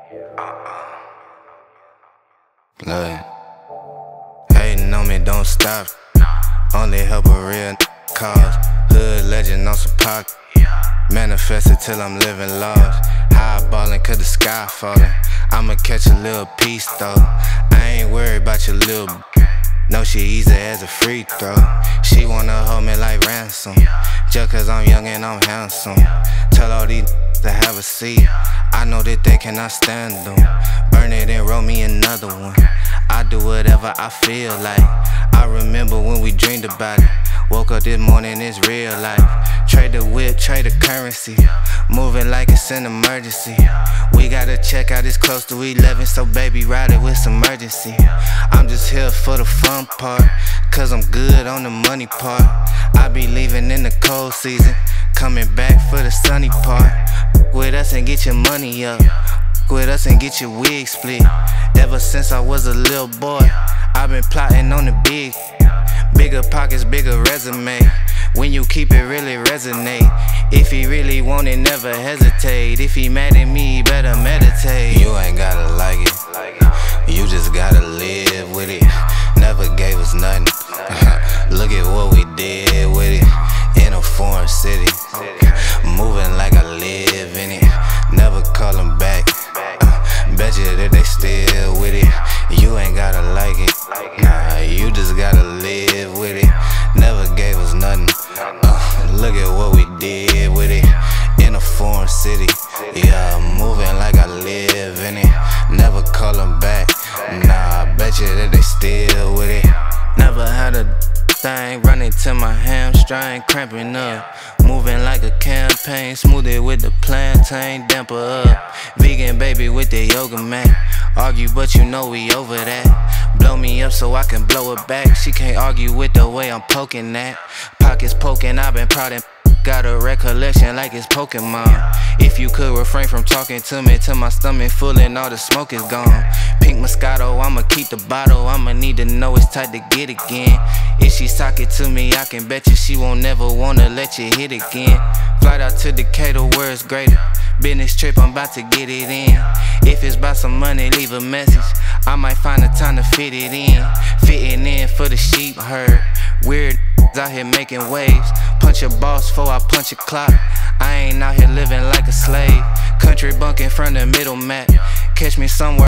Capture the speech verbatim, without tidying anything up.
Look, hating on me, don't stop. Only help a real cause. Hood legend on some pocket. Manifested till I'm living large. Highballing cause the sky falling. I'ma catch a little piece though. I ain't worried about your little no, she easy as a free throw. She wanna hold me like ransom, just cause I'm young and I'm handsome. Tell all these to have a seat. I know that they cannot stand them. Burn it and roll me another one. I do whatever I feel like. I remember when we dreamed about it. Woke up this morning, it's real life. Trade the whip, trade the currency. Moving like it's an emergency. We gotta check out, it's close to eleven, so baby ride it with some urgency. I'm just here for the fun part, cause I'm good on the money part. I be leaving in the cold season, coming back for the sunny part. With us and get your money up. With us and get your wig split. Ever since I was a little boy, I've been plotting on the big. Bigger pockets, bigger resume. When you keep it, really resonate. If he really want it, never hesitate. If he mad at me, he better meditate. You ain't gotta like it, you just gotta live with it. Never gave us nothing. Look at what we did with it. In a foreign city, moving like I live in it. Never call them back. Bet you that they still with it. You ain't gotta like it, nah, you just gotta live with it. Never gave us nothing. Uh, look at what we did with it. In a foreign city, yeah, moving like I live in it. Never call them back, nah, I bet you that they still with it. Never had a thing running to my hamstring, cramping up. Moving like a campaign, smooth it with the plantain, damper up. Vegan baby with the yoga mat. Argue but you know we over that. Blow me up so I can blow it back. She can't argue with the way I'm poking that. Pockets poking, I've been proud and got a recollection like it's Pokemon. If you could refrain from talking to me till my stomach full and all the smoke is gone. Pink Moscato, I'ma keep the bottle. I'ma need to know it's tight to get again. If she's talking to me, I can bet you she won't never wanna let you hit again. Flight out to Decatur where it's greater. Business trip, I'm about to get it in. If it's about some money, leave a message. I might find the time to fit it in. Fitting in for the sheep herd. Weird out here making waves. Punch a boss before I punch a clock. I ain't out here living like a slave. Country bunking from the middle mat. Catch me somewhere